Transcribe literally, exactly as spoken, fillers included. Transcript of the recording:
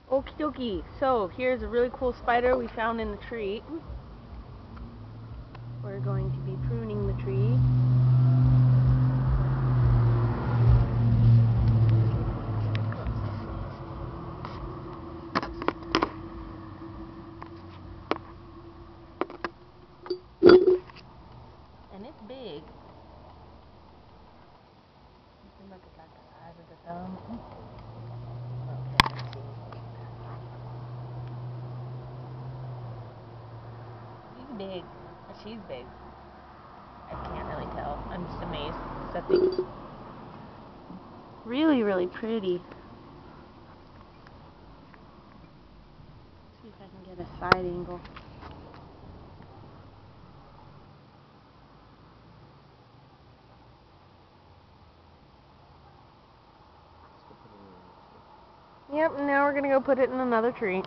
Okie dokie. So here's a really cool spider we found in the tree. We're going to be pruning the tree. And it's big. Look at that, the size of the thumb. Okay, let's see. He's big. Or she's big. I can't really tell. I'm just amazed. That thing's really, really pretty. See if I can get a side angle. Yep, now we're gonna go put it in another tree.